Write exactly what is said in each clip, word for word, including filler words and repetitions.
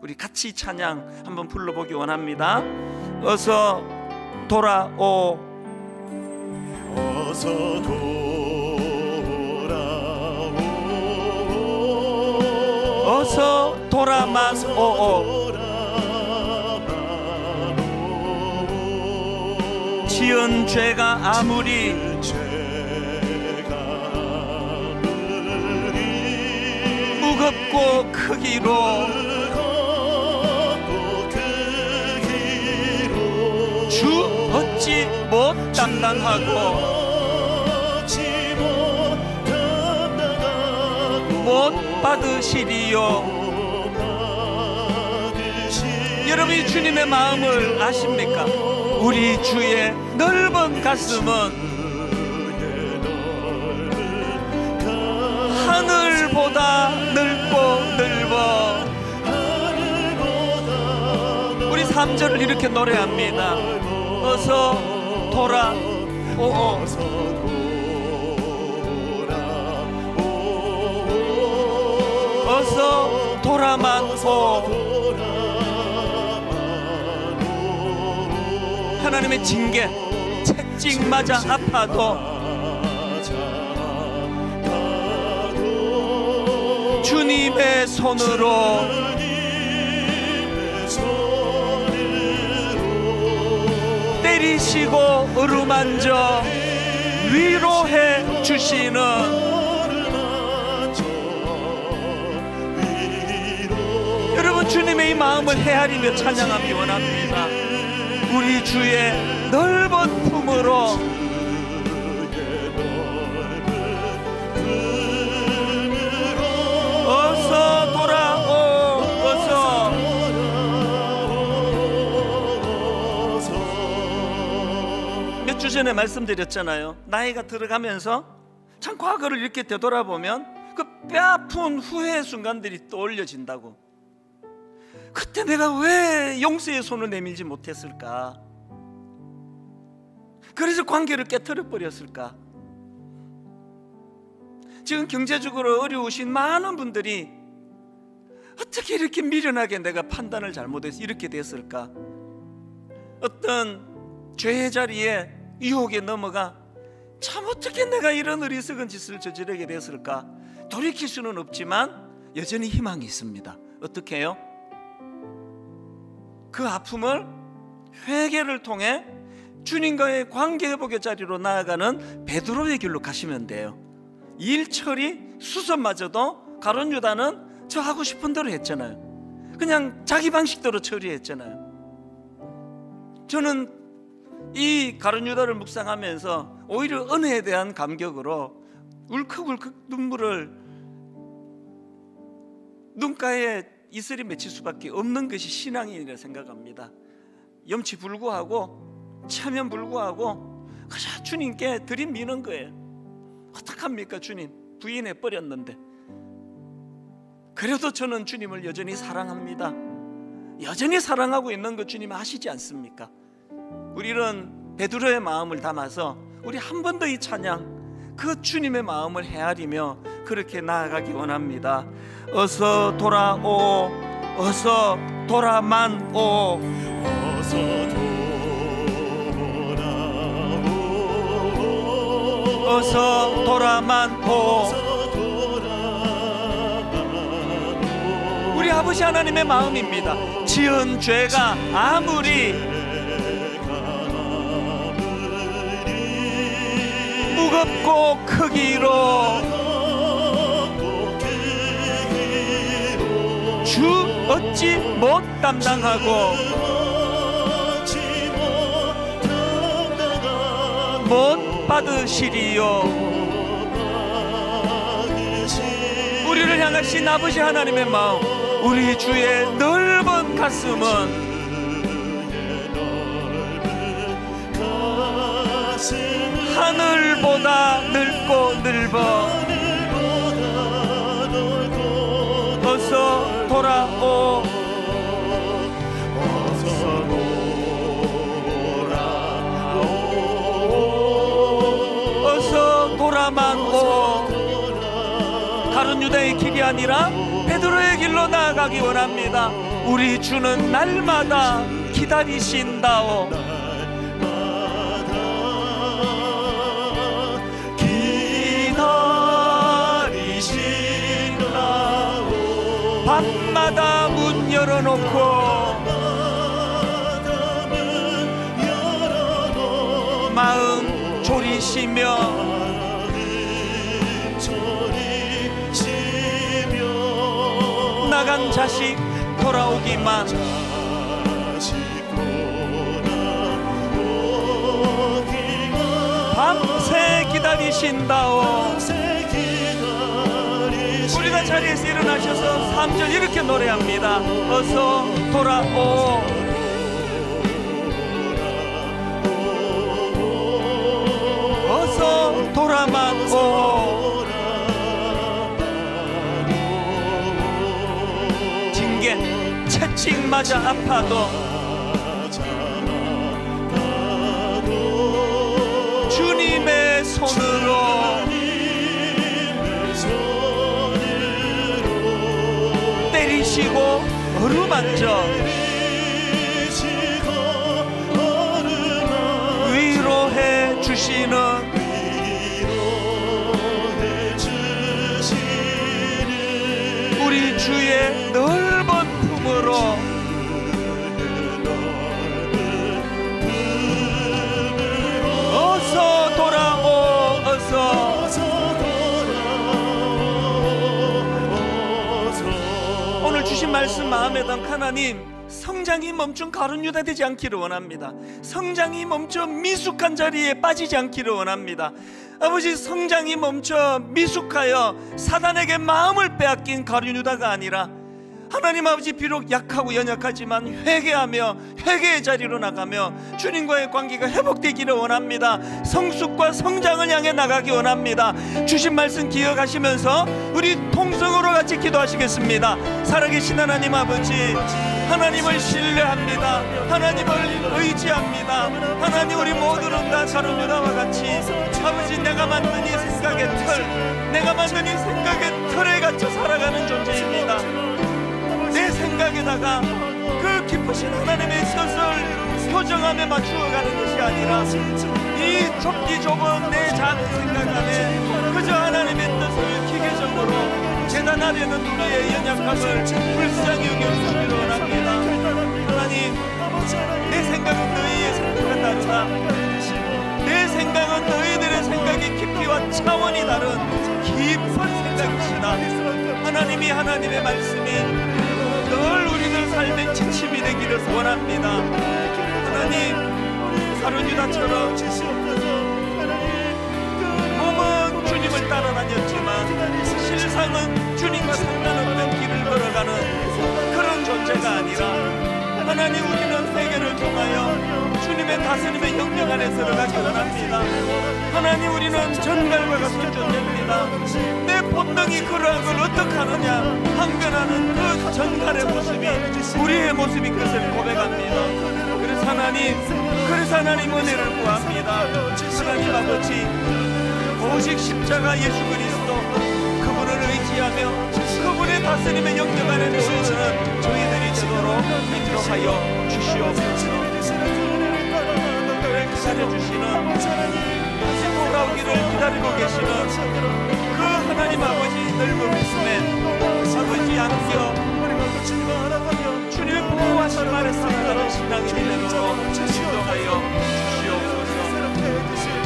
우리 같이 찬양 한번 불러보기 원합니다. 어서 돌아오, 어서 돌아오, 어서 돌아만 오오. 지은 죄가 아무리 무겁고 크기로 주 어찌 못 담당하고 못 받으시리요. 여러분이 주님의 마음을 아십니까? 우리 주의 넓은 가슴은 하늘보다 넓고 넓어. 우리 삼 절을 이렇게 노래합니다. 어서 돌아오, 어서 돌아만 오. 하나님의 징계, 채찍 맞아 아파도 주님의 손으로 때리시고 어루만져 위로해 주시는 여러분, 주님의 이 마음을 헤아리며 찬양하기 원합니다. 우리 주의 넓은 품으로 어서 돌아오, 어서. 몇 주 전에 말씀드렸잖아요. 나이가 들어가면서 참 과거를 이렇게 되돌아보면 그 뼈아픈 후회의 순간들이 떠올려진다고. 그때 내가 왜 용서의 손을 내밀지 못했을까? 그래서 관계를 깨트려 버렸을까? 지금 경제적으로 어려우신 많은 분들이 어떻게 이렇게 미련하게 내가 판단을 잘못해서 이렇게 됐을까? 어떤 죄의 자리에 유혹에 넘어가 참 어떻게 내가 이런 어리석은 짓을 저지르게 됐을까? 돌이킬 수는 없지만 여전히 희망이 있습니다. 어떻게 해요? 그 아픔을 회개를 통해 주님과의 관계 회복의 자리로 나아가는 베드로의 길로 가시면 돼요. 일 처리 수습마저도 가룟 유다는 저 하고 싶은 대로 했잖아요. 그냥 자기 방식대로 처리했잖아요. 저는 이 가룟 유다를 묵상하면서 오히려 은혜에 대한 감격으로 울컥울컥 눈물을 눈가에 이슬이 맺힐 수밖에 없는 것이 신앙이라 생각합니다. 염치 불구하고 체면 불구하고 그저 주님께 들이미는 거예요. 어떡합니까? 주님 부인해 버렸는데. 그래도 저는 주님을 여전히 사랑합니다. 여전히 사랑하고 있는 것 주님 아시지 않습니까? 우리는 베드로의 마음을 담아서 우리 한 번 더 이 찬양, 그 주님의 마음을 헤아리며 그렇게 나아가기 원합니다. 어서 돌아오, 어서 돌아만 오, 어서 돌아오, 어서 돌아만 오. 우리 아버지 하나님의 마음입니다. 지은 죄가 아무리 무겁고 크기로 주 어찌 못 담당하고 못 받으시리요. 우리를 향하신 아버지 하나님의 마음, 우리 주의 넓은 가슴은 하늘보다 넓고 넓어. 어서 돌아오, 어서 돌아오, 어서 돌아만 오. 가룟 유다의 길이 아니라 베드로의 길로 나아가 나가기 원합니다. 우리 주는 날마다 기다리신다오. 기다리신다오. 밤마다 문 열어놓고 마음 졸이시며 나간 자식 돌아오기만. 밤새 기다리신다오. 우리가 자리에서 일어나셔서 삼 절 이렇게 노래합니다. 어서 돌아오. 어서 돌아만 오. 징계 채찍 맞아 아파도 주님의 손으로 때리시고 어루만져 위로해 주시는 우리 주의 넓은 품으로 어서 돌아오. 어서 오늘 주신 말씀 마음에 담 하나님, 성장이 멈춘 가룟 유다 되지 않기를 원합니다. 성장이 멈춰 미숙한 자리에 빠지지 않기를 원합니다. 아버지, 성장이 멈춰 미숙하여 사단에게 마음을 빼앗긴 가룟 유다가 아니라 하나님 아버지, 비록 약하고 연약하지만 회개하며 회개의 자리로 나가며 주님과의 관계가 회복되기를 원합니다. 성숙과 성장을 향해 나가기 원합니다. 주신 말씀 기억하시면서 우리 통성으로 같이 기도하시겠습니다. 살아계신 하나님 아버지, 하나님을 신뢰합니다. 하나님을 의지합니다. 하나님, 우리 모두는 다 가룟 유다와 같이 아버지, 내가 만든 이 생각의 틀, 내가 만든 이 생각의 틀에 갇혀 살아가는 존재입니다. 내 생각에다가 그 깊으신 하나님의 뜻을 교정하며 맞추어가는 것이 아니라 이 좁기 좁은 내 작은 생각 안에 그저 하나님의 뜻을 기계적으로 재단하려는 우리의 연약함을 불쌍히 여겨주시기를 원합니다. 하나님, 내 생각은 너희의 생각과 다르다. 내 생각은 너희들의 생각의 깊이와 차원이 다른 깊은 생각이시다. 하나님이, 하나님의 말씀이 늘 우리들 삶의 지침이 되기를 원합니다. 하나님, 가룟 유다처럼 몸은 주님을 따라다녔지만 실상은 주님과 상관없는 길을 걸어가는 그런 존재가 아니라 하나님, 우리는 회개를 통하여 주님의 다스림의 영역 안에 들어가기 원합니다. 하나님, 우리는 전갈과 같은 존재입니다. 내 본능이 그러한 걸 어떻게 하느냐 항변하는 그 전갈의 모습이 우리의 모습인 것을 고백합니다. 그래서 하나님, 그래서 하나님 은혜를 구합니다. 하나님 아버지, 오직 십자가 예수 그리스도 그분을 의지하며 그분의 다스림의 영역 안에 놓이는 저희들이 되도록 이토록 하여 주시옵소서. 기다려주시는, 돌아오기를 기다리고 계시는 그 하나님 아버지 넓은 말씀에 아버지 안겨 주님의 보호하심 아래 살아가는 신앙이 되도록 인도하여 주시옵소서.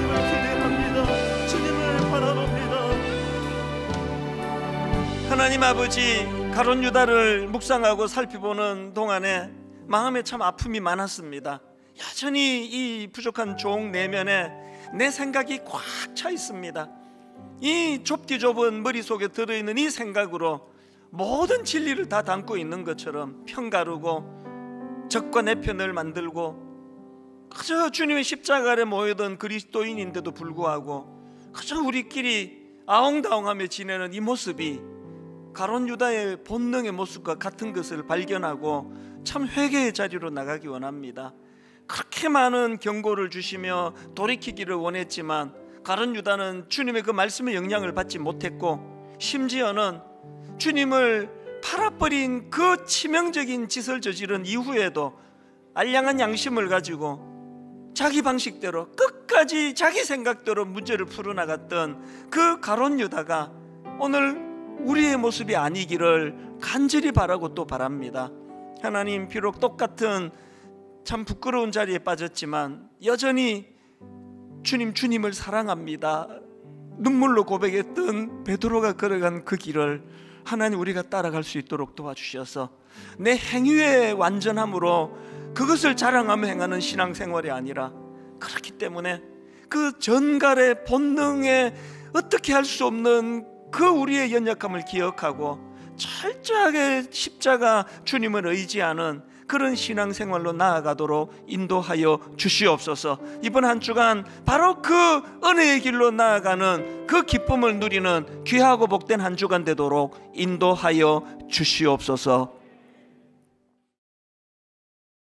하나님 아버지, 가룟 유다를 묵상하고 살펴보는 동안에 마음에 참 아픔이 많았습니다. 여전히 이 부족한 종 내면에 내 생각이 꽉 차 있습니다. 이 좁디 좁은 머릿속에 들어있는 이 생각으로 모든 진리를 다 담고 있는 것처럼 편가르고 적과 내 편을 만들고 그저 주님의 십자가 아래 모여든 그리스도인인데도 불구하고 그저 우리끼리 아웅다웅하며 지내는 이 모습이 가룟 유다의 본능의 모습과 같은 것을 발견하고 참 회개의 자리로 나가기 원합니다. 그렇게 많은 경고를 주시며 돌이키기를 원했지만 가룟 유다는 주님의 그 말씀의 영향을 받지 못했고 심지어는 주님을 팔아버린 그 치명적인 짓을 저지른 이후에도 알량한 양심을 가지고 자기 방식대로 끝까지 자기 생각대로 문제를 풀어나갔던 그 가룟 유다가 오늘 우리의 모습이 아니기를 간절히 바라고 또 바랍니다. 하나님, 비록 똑같은 참 부끄러운 자리에 빠졌지만 여전히 주님 주님을 사랑합니다 눈물로 고백했던 베드로가 걸어간 그 길을 하나님 우리가 따라갈 수 있도록 도와주셔서 내 행위의 완전함으로 그것을 자랑하며 행하는 신앙생활이 아니라, 그렇기 때문에 그 전갈의 본능에 어떻게 할 수 없는 그 우리의 연약함을 기억하고 철저하게 십자가 주님을 의지하는 그런 신앙생활로 나아가도록 인도하여 주시옵소서. 이번 한 주간 바로 그 은혜의 길로 나아가는 그 기쁨을 누리는 귀하고 복된 한 주간 되도록 인도하여 주시옵소서.